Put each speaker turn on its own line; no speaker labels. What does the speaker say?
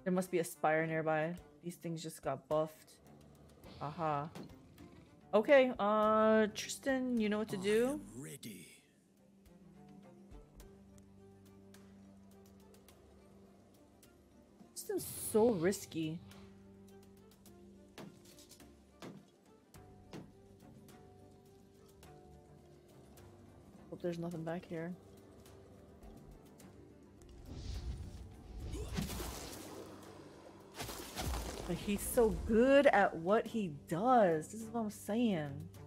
There must be a spire nearby. These things just got buffed. Aha. Okay, Tristan, you know what to do?
I am ready.
Tristan's so risky. Hope there's nothing back here. But he's so good at what he does. This is what I'm saying.